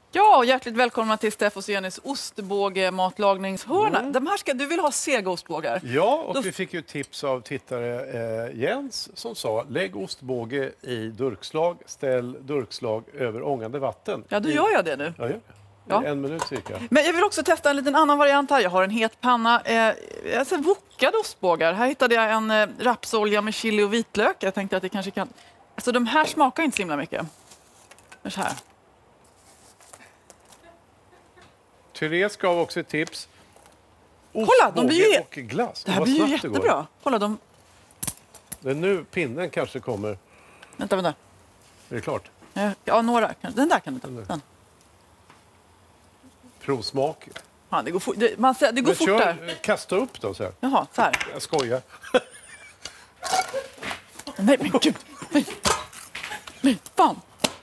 Ja, hjärtligt välkomna till Steffos och Jennys ostbåge-matlagningshörna. De här du vill ha sega ostbågar? Ja, och vi fick ju tips av tittare Jens som sa lägg ostbåge i durkslag, ställ durkslag över ångande vatten. Ja, då gör jag det nu. Ja. 1 minut cirka. Men jag vill också testa en liten annan variant här. Jag har en het panna. Alltså wokade ostbågar. Här hittade jag en rapsolja med chili och vitlök. Jag tänkte att det kanske kan... Alltså de här smakar inte så himla mycket. Men så här. Therese gav också ett tips. Kolla, de blir ju... och glass. Det här blir ju jättebra. Kolla, de... Det är nu pinnen kanske kommer. Vänta. Är det klart? Ja, några. Den där kan du ta. Den. Provsmak. Ja, det går, det går fort där. Kasta upp då så här. Jaha, så här. Jag skojar. Nej, men gud. Nej, fan.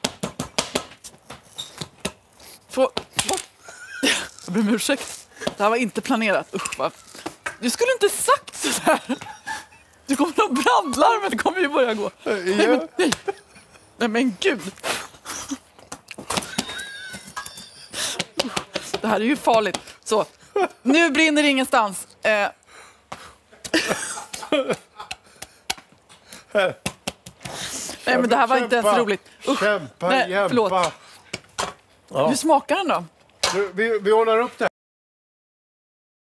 Jag ber om ursäkt. Det här var inte planerat. Usch, va? Du skulle inte sagt så där. Du kommer att brandlarmet. Det kommer ju börja gå. Nej, men gud. Det här är ju farligt. Så, nu brinner det ingenstans. Nej, men det här var inte ens roligt. Kämpa, förlåt. Ja. Hur smakar den då? Vi ordnar upp det.